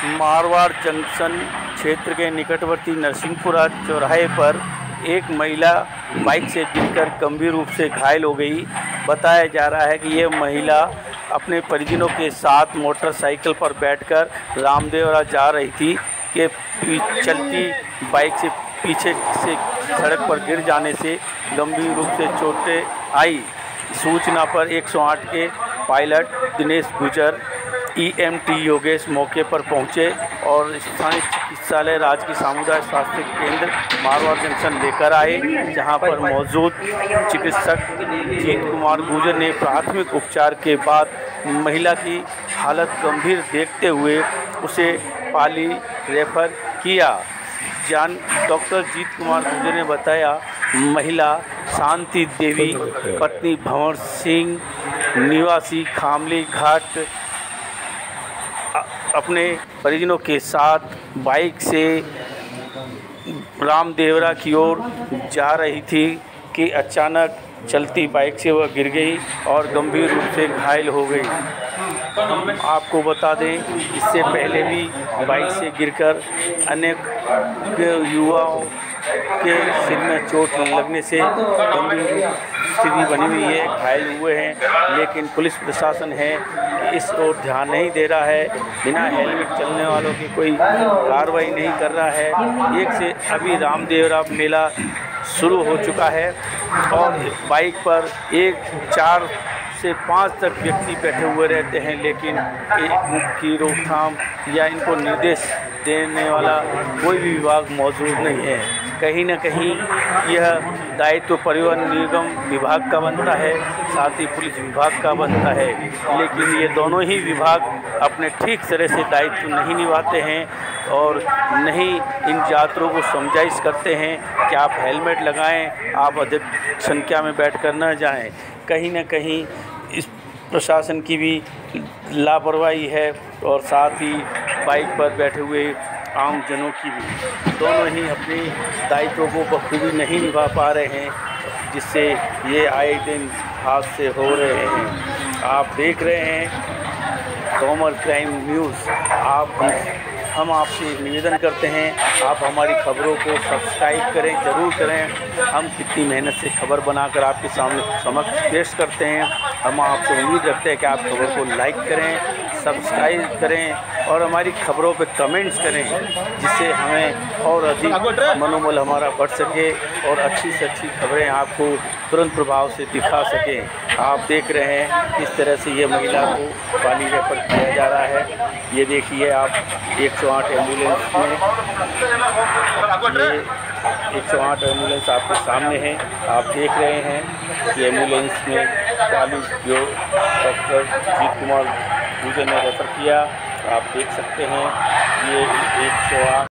Marwar junction क्षेत्र के निकटवर्ती नरसिंहपुरा चौराहे पर एक महिला बाइक से गिरकर गंभीर रूप से घायल हो गई। बताया जा रहा है कि यह महिला अपने परिजनों के साथ मोटरसाइकिल पर बैठकर रामदेवरा जा रही थी कि चलती बाइक से पीछे से सड़क पर गिर जाने से गंभीर रूप से चोटें आई। सूचना पर 108 के पायलट दिनेश गुजर, EMT योगेश मौके पर पहुंचे और स्थानीय चिकित्सालय राजकीय सामुदायिक स्वास्थ्य केंद्र मारवाड़ जंक्शन लेकर आए, जहां पर मौजूद चिकित्सक जीत कुमार गुजर ने प्राथमिक उपचार के बाद महिला की हालत गंभीर देखते हुए उसे पाली रेफर किया। डॉक्टर जीत कुमार गुजर ने बताया, महिला शांति देवी पत्नी भंवर सिंह निवासी खामली घाट अपने परिजनों के साथ बाइक से रामदेवरा की ओर जा रही थी कि अचानक चलती बाइक से वह गिर गई और गंभीर रूप से घायल हो गई। हम आपको बता दें, इससे पहले भी बाइक से गिरकर अनेक युवाओं के सिर में चोट लगने से गंभीर स्थिति बनी हुई है, घायल हुए हैं, लेकिन पुलिस प्रशासन है इस ओर ध्यान नहीं दे रहा है। बिना हेलमेट चलने वालों की कोई कार्रवाई नहीं कर रहा है। एक से अभी रामदेवरा मेला शुरू हो चुका है और बाइक पर 4 से 5 तक व्यक्ति बैठे हुए रहते हैं, लेकिन की रोकथाम या इनको निर्देश देने वाला कोई भी विभाग मौजूद नहीं है। कहीं न कहीं यह दायित्व परिवहन निगम विभाग का बनता है, साथ ही पुलिस विभाग का बनता है, लेकिन ये दोनों ही विभाग अपने ठीक तरह से दायित्व नहीं निभाते हैं और नहीं इन यात्रियों को समझाइश करते हैं कि आप हेलमेट लगाएं, आप अधिक संख्या में बैठकर न जाएं। कहीं न कहीं इस प्रशासन की भी लापरवाही है और साथ ही बाइक पर बैठे हुए आम जनों की भी, दोनों ही अपने दायित्वों को बखूबी नहीं निभा पा रहे हैं, जिससे ये आए दिन हादसे हो रहे हैं। आप देख रहे हैं कॉमर क्राइम न्यूज़। हम आपसे निवेदन करते हैं, आप हमारी खबरों को सब्सक्राइब करें, ज़रूर करें। हम कितनी मेहनत से खबर बनाकर आपके समक्ष पेश करते हैं। हम आपसे उम्मीद रखते हैं कि आप खबर को लाइक करें, सब्सक्राइब करें और हमारी खबरों पर कमेंट्स करें, जिससे हमें और अधिक मनोबल हमारा बढ़ सके और अच्छी से अच्छी खबरें आपको तुरंत प्रभाव से दिखा सकें। आप देख रहे हैं किस तरह से ये महिला को पाली रेफर किया जा रहा है। ये देखिए आप 108 एम्बुलेंस में, ये 108 एम्बुलेंस आपके सामने है। आप देख रहे हैं कि एम्बुलेंस में पाली जो डॉक्टर जीत कुमार गुजर ने रेफर किया, आप देख सकते हैं। ये 108